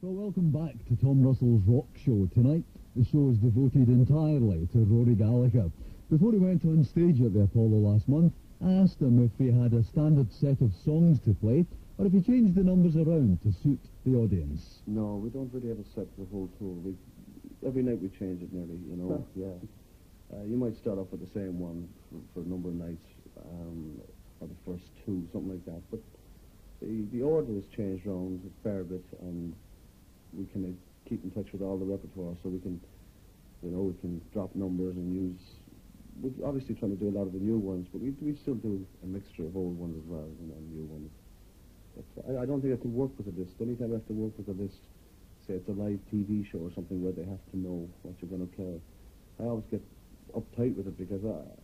Well, welcome back to Tom Russell's Rock Show. Tonight, the show is devoted entirely to Rory Gallagher. Before he went on stage at the Apollo last month, I asked him if he had a standard set of songs to play, or if he changed the numbers around to suit the audience. No, we don't really have a set for the whole tour. Every night we change it nearly, you know. Yeah. You might start off with the same one for a number of nights, or the first two, something like that. But the order has changed around a fair bit, and we can keep in touch with all the repertoire, so we can drop numbers and use. We're obviously trying to do a lot of the new ones, but we still do a mixture of old ones as well, and new ones. But I don't think I can work with a list. Anytime I have to work with a list, say it's a live TV show or something where they have to know what you're going to play, I always get uptight with it because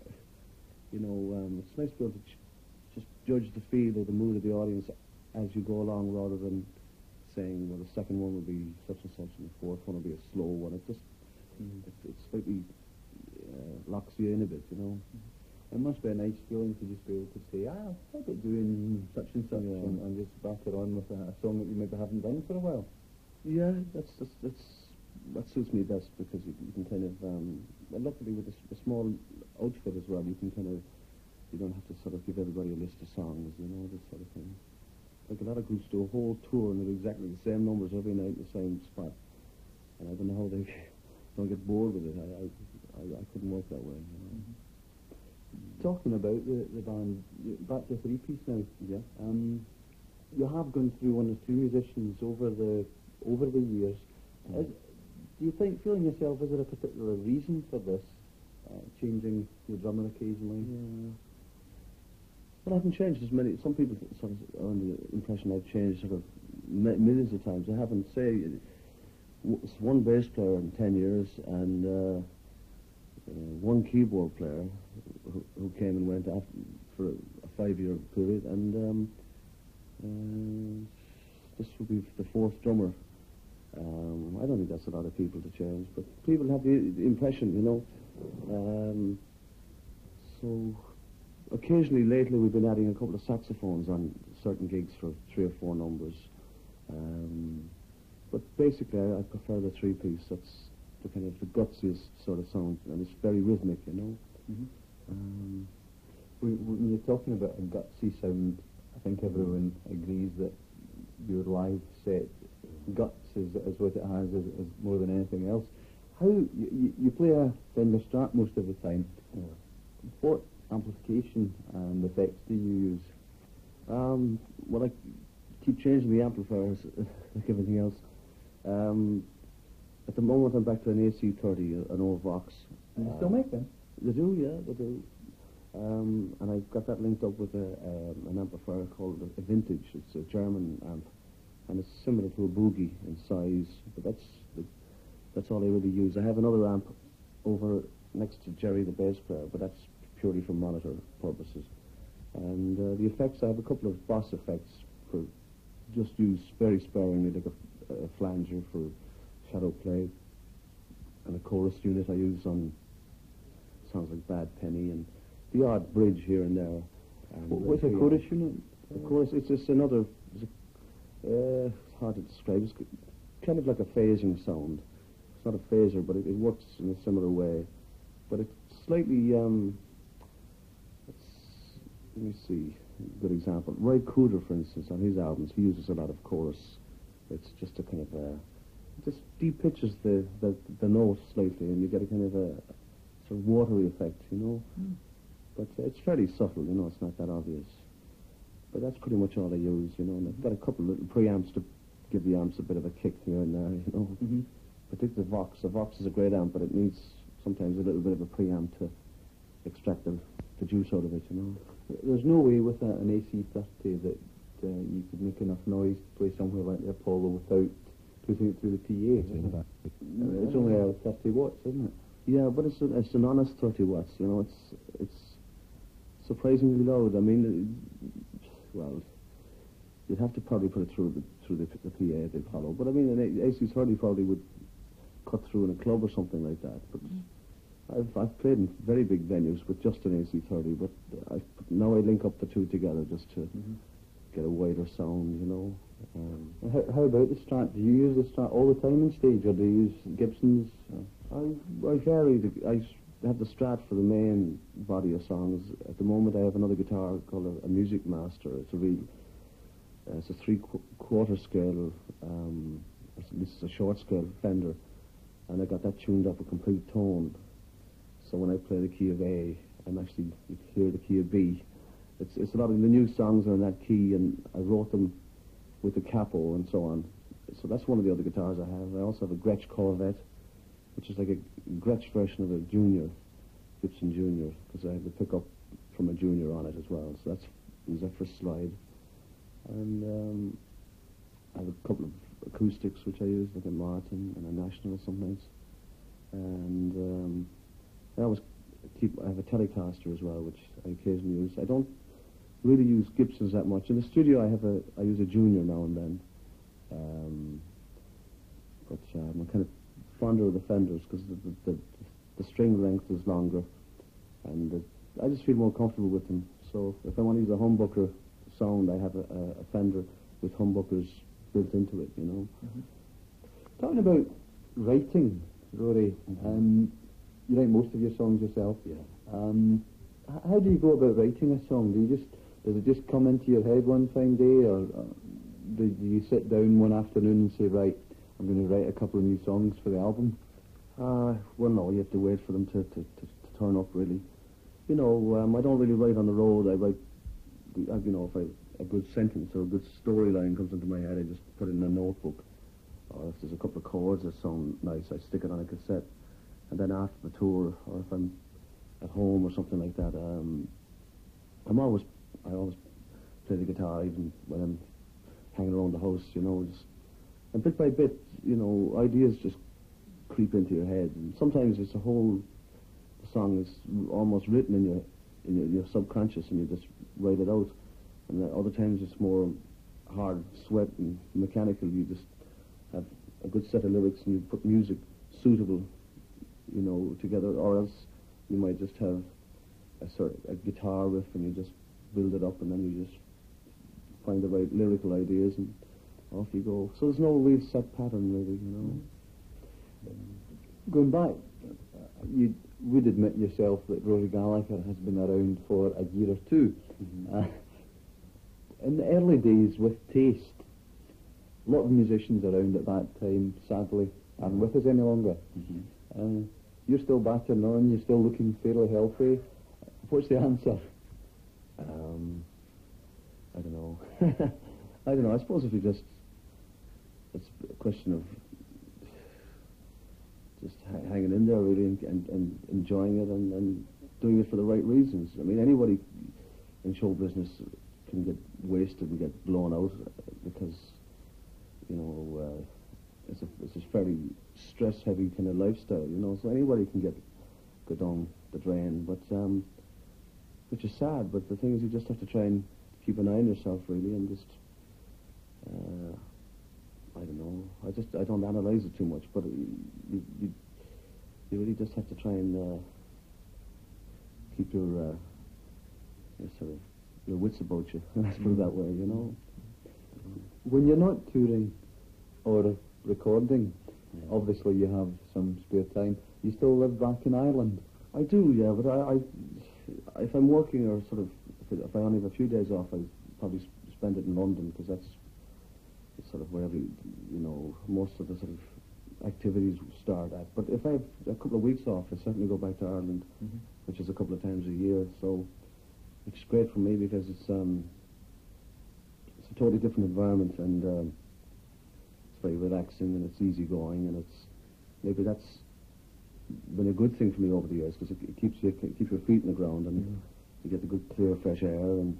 it's nice to be able to just judge the feel or the mood of the audience as you go along, rather than saying, well, the second one will be such and such, and the fourth one will be a slow one. It just it slightly locks you in a bit, you know. It must be a nice feeling to just be able to say, I'll be doing such and such, and just back it on with a song that you maybe haven't done for a while. Yeah, that suits me best, because you can kind of, well, luckily with a small outfit as well, you don't have to sort of give everybody a list of songs, you know, this sort of thing. Like a lot of groups do a whole tour and they do exactly the same numbers every night in the same spot, and I don't know how they don't get bored with it. I couldn't work that way, you know. Talking about the band, back to three-piece now. Yeah. You have gone through one or two musicians over the years. Do you think, feeling yourself, is there a particular reason for this, changing your drummer occasionally? Yeah. Well, I haven't changed as many. Some people sort of are under the impression I've changed sort of millions of times. I haven't. Say, one bass player in 10 years, and one keyboard player who came and went after for a 5-year period, and this will be the fourth drummer. I don't think that's a lot of people to change, but people have the impression, you know. So occasionally lately we've been adding a couple of saxophones on certain gigs for 3 or 4 numbers. But basically I prefer the three-piece. That's the kind of the gutsiest sort of sound, and it's very rhythmic, you know. When you're talking about a gutsy sound, I think everyone agrees that your live set, guts is what it has, is more than anything else. How you play a Fender Strat most of the time. Yeah. What amplification and effects do you use? Well, I keep changing the amplifiers like everything else. At the moment I'm back to an AC30, an old Vox. Do you still make them? They do, yeah, they do. And I've got that linked up with an amplifier called a Vintage. It's a German amp, and it's similar to a Boogie in size, but that's all I really use. I have another amp over next to Jerry, the bass player, but that's purely for monitor purposes. And the effects, I have a couple of Boss effects for just used very sparingly, like a flanger for shadow play, and a chorus unit I use on sounds like Bad Penny, and the odd bridge here and there. And what's a chorus unit? A chorus, it's just another, it's hard to describe. It's kind of like a phasing sound. It's not a phaser, but it works in a similar way. But it's slightly, let me see, a good example. Ray Cooder, for instance, on his albums, he uses a lot of chorus. It's just a kind of just de-pitches the note slightly, and you get a kind of a sort of watery effect, you know. But it's fairly subtle, you know, it's not that obvious. But that's pretty much all I use, you know, and I've got a couple of little preamps to give the amps a bit of a kick here and there, you know. Particularly the Vox. The Vox is a great amp, but it needs sometimes a little bit of a preamp to extract the juice out of it, you know. There's no way with an AC30 that you could make enough noise to play somewhere like the Apollo without putting it through the PA. It's only 30 watts, isn't it? Yeah, but it's an honest 30 watts, you know. It's surprisingly loud. I mean, well, you'd have to probably put it through the PA, the Apollo. But I mean, an AC30 probably would cut through in a club or something like that. But I've played in very big venues with just an AC30, but now I link up the two together just to get a wider sound, you know. How about the Strat? Do you use the Strat all the time on stage, or do you use Gibsons? I vary. I have the Strat for the main body of songs. At the moment, I have another guitar called a Music Master. It's a real, it's a 3/4 scale. This is a short scale Fender, and I got that tuned up a complete tone. So when I play the key of A, I'm actually, you can hear the key of B. It's a lot of the new songs are in that key, and I wrote them with the capo and so on. So that's one of the other guitars I have. I also have a Gretsch Corvette, which is like a Gretsch version of a Junior, Gibson Junior, because I have the pickup from a Junior on it as well. So that's was that for slide. And I have a couple of acoustics which I use, like a Martin and a National sometimes. And I have a Telecaster as well, which I occasionally use. I don't really use Gibsons that much. In the studio, I use a Junior now and then. But I'm kind of fonder of the Fenders because the string length is longer, and I just feel more comfortable with them. So if I want to use a humbucker sound, I have a Fender with humbuckers built into it, you know. Talking about writing, Rory, you write most of your songs yourself. Yeah. How do you go about writing a song? Does it just come into your head one fine day, or do you sit down one afternoon and say, right, I'm going to write a couple of new songs for the album? Well, no, you have to wait for them to turn up, really. You know, I don't really write on the road. I write, you know, if a good sentence or a good storyline comes into my head, I just put it in a notebook. Or if there's a couple of chords that sound nice, I stick it on a cassette. And then after the tour, or if I'm at home or something like that, I always play the guitar even when I'm hanging around the house, you know. And bit by bit, you know, ideas just creep into your head. And sometimes it's the song is almost written in your subconscious, and you just write it out. And other times it's more hard, sweat and mechanical. You just have a good set of lyrics and you put music suitable, you know, together. Or else you might just have a guitar riff and you just build it up, and then you just find the right lyrical ideas and off you go. So there's no real set pattern, really, you know. Going back, you would admit yourself that Rory Gallagher has been around for a year or two. In the early days with Taste, a lot of musicians around at that time, sadly, aren't with us any longer. You're still battering on, you're still looking fairly healthy. What's the answer? I don't know. I don't know. I suppose if you just, it's a question of just hanging in there, really, and enjoying it and doing it for the right reasons. I mean, anybody in show business can get wasted and get blown out because, you know, it's a fairly stress-heavy kind of lifestyle, you know. So anybody can go down the drain, but which is sad. But the thing is, you just have to try and keep an eye on yourself, really, and just I don't know. I don't analyze it too much, but you really just have to try and keep your sort of your wits about you. Let's put it that way, you know. When you're not touring or recording, obviously you have some spare time. You still live back in Ireland? I do, yeah. But I if I'm working or sort of if I only have a few days off, I probably spend it in London because that's sort of where most of the sort of activities start at. But if I have a couple of weeks off, I certainly go back to Ireland, which is a couple of times a year. So it's great for me because it's a totally different environment, and it's very relaxing and it's easy going, and maybe that's been a good thing for me over the years because it keeps your feet in the ground and you get the good clear fresh air, and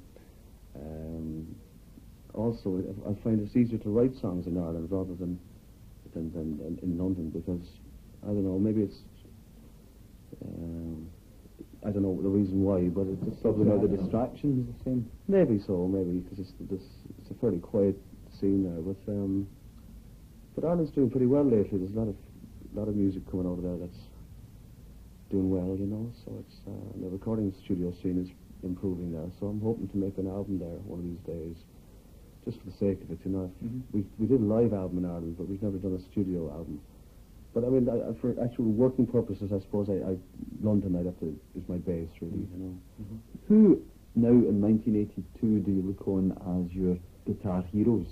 also I find it's easier to write songs in Ireland rather than in London because I don't know, maybe it's I don't know the reason why, but it's just probably now the distractions the same. Maybe so, maybe because it's a fairly quiet scene there, but Ireland's doing pretty well lately. There's a lot of music coming out of there that's doing well, you know. So it's the recording studio scene is improving there. So I'm hoping to make an album there one of these days. just for the sake of it, you know. We did a live album in Ireland, but we've never done a studio album. But I mean, for actual working purposes, I suppose London is my base, really, you know. Who now in 1982 do you look on as your guitar heroes?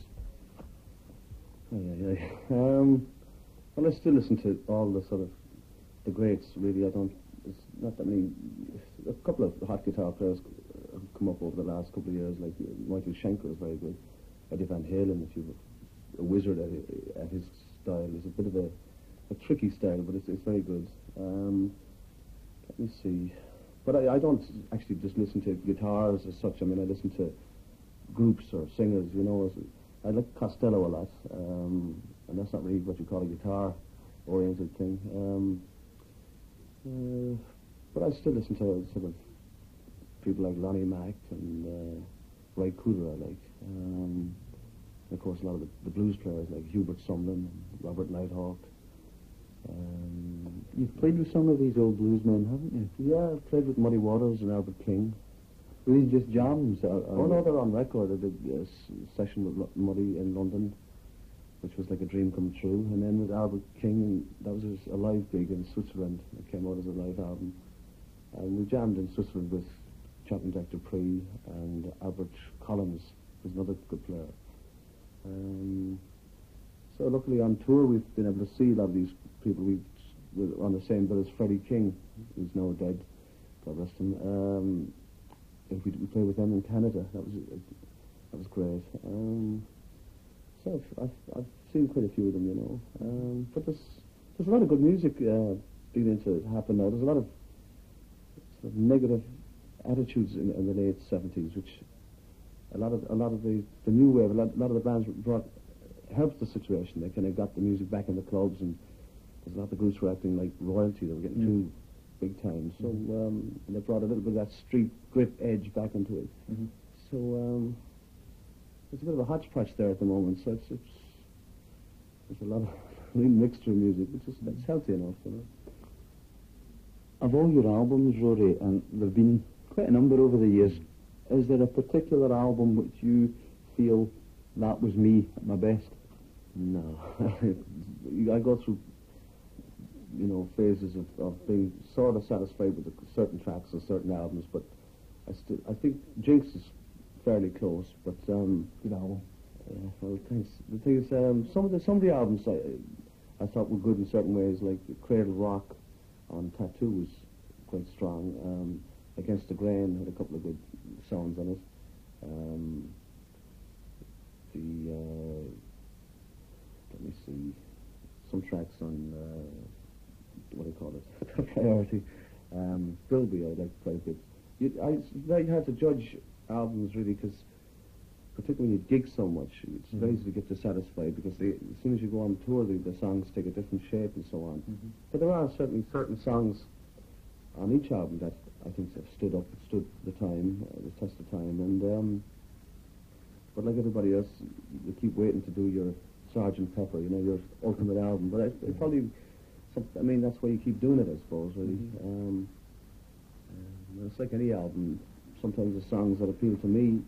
Well, I still listen to all the sort of the greats, really. It's not that many. A couple of hot guitar players have come up over the last couple of years, like Michael Schenker is very good. Eddie Van Halen, if you're a wizard at his style, is a bit of a tricky style, but it's very good. Let me see. But I don't actually just listen to guitars as such. I mean, I listen to groups or singers, you know. I like Costello a lot, and that's not really what you call a guitar-oriented thing. But I still listen to sort of people like Lonnie Mack and Ray Cooder, I like. And of course, a lot of the blues players like Hubert Sumlin and Robert Nighthawk. You've played with some of these old bluesmen, haven't you? Yeah, I've played with Muddy Waters and Albert King. Were these just jams? Oh no, they're on record. I did a session with Muddy in London, which was like a dream come true. And then with Albert King, that was a live gig in Switzerland. It came out as a live album. And we jammed in Switzerland with Chapman Jack Dupree and Albert Collins, who's another good player. So luckily on tour we've been able to see a lot of these people. We were on the same bill as Freddie King, who's now dead, God rest him. If we played with them in Canada, that was great. So I've seen quite a few of them, you know. But there's a lot of good music beginning to happen now. There's a lot of sort of negative attitudes in the late 70s, which a lot of the new wave, a lot of the bands helped the situation. They kind of got the music back in the clubs, and there's a lot of groups were acting like royalty. They were getting too big time. So they brought a little bit of that street grit edge back into it. So there's a bit of a hodgepodge there at the moment. So there's a lot of real mixture of music, which is that's healthy enough, you know. Of all your albums, Rory, and there've been quite a number over the years, is there a particular album which you feel that was me at my best? No. I go through, you know, phases of being sort of satisfied with certain tracks and certain albums, but I think Jinx is fairly close, but good album. Yeah, well, thanks. The thing is, some of the albums I thought were good in certain ways, like Cradle Rock on Tattoo was quite strong. Against the Grain had a couple of good songs on it. Let me see, some tracks on what do you call it? Priority. Bilby I like quite a bit. It's very hard to judge albums really, because particularly when you gig so much, it's very easy to get dissatisfied, because as soon as you go on tour, the songs take a different shape and so on. But there are certainly certain songs on each album that I think have stood the test of time, and but like everybody else, you keep waiting to do your Sgt. Pepper, you know, your ultimate album. But it probably, I mean, that's why you keep doing it, I suppose, really. It's like any album. Sometimes the songs that appeal to me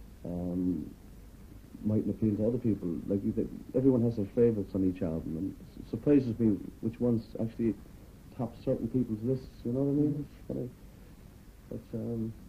mightn't appeal to other people. Like everyone has their favourites on each album, and it surprises me which ones actually top certain people's lists. You know what I mean? It's kind of, but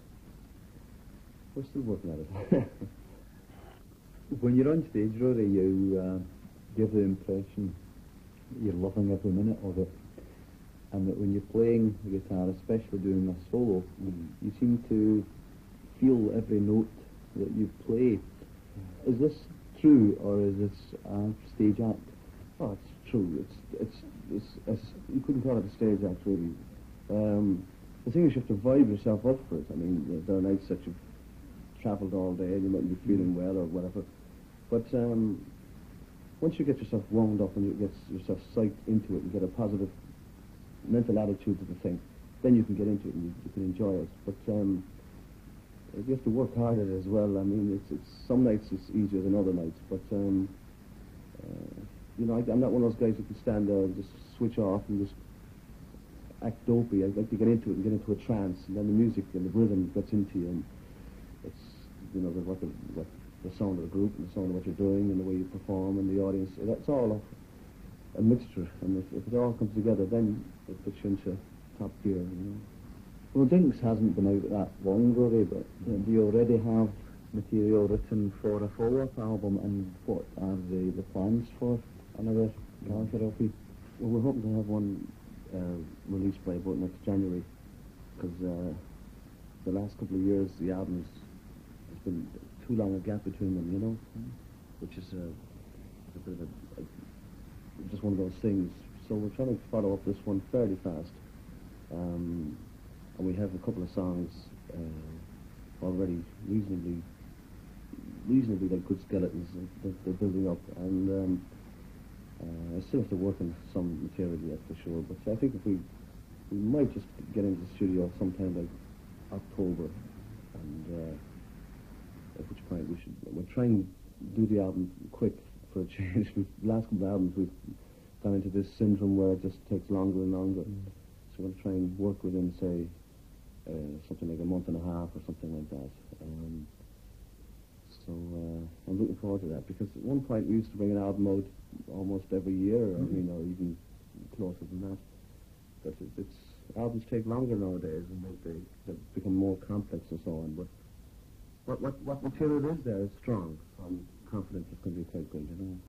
we're still working at it. When you're on stage, Rory, you give the impression that you're loving every minute of it, and that when you're playing the guitar, especially doing a solo, you seem to feel every note that you play. Is this true, or is this a stage act? Oh, it's true. It's you couldn't call it a stage act, really. The thing is, you have to vibe yourself up for it. I mean, there are nights that you've travelled all day and you mightn't be feeling well or whatever. But once you get yourself wound up and you get yourself psyched into it, you get a positive mental attitude to the thing, then you can get into it and you can enjoy it. But you have to work hard at it as well. I mean, it's some nights it's easier than other nights, but you know, I'm not one of those guys who can stand there and just switch off and just act dopey. I like to get into it and get into a trance, and then the music and the rhythm gets into you, and it's, you know, what the sound of the group and the sound of what you're doing and the way you perform and the audience. That's all a mixture, and if it all comes together, then it puts you into top gear, you know. Well, Dinks hasn't been out that long, Rory, but do you already have material written for a follow-up album, and what are the plans for another Gallagher LP? Well, we're hoping to have one released by about next January, because the last couple of years the albums, there's been too long a gap between them, you know, which is a bit of just one of those things. So we're trying to follow up this one fairly fast, and we have a couple of songs already reasonably like good skeletons that they're building up, and I still have to work on some material yet for sure, but I think if we might just get into the studio sometime like October, and at which point we'll try and do the album quick for a change. The last couple of albums we've gone into this syndrome where it just takes longer and longer, so we'll try and work within, say, something like a month and a half or something like that. So I'm looking forward to that, because at one point we used to bring an album out almost every year, or even closer than that. But albums take longer nowadays, and they become more complex and so on. But what material is there is strong. I'm confident it's going to be quite good, you know.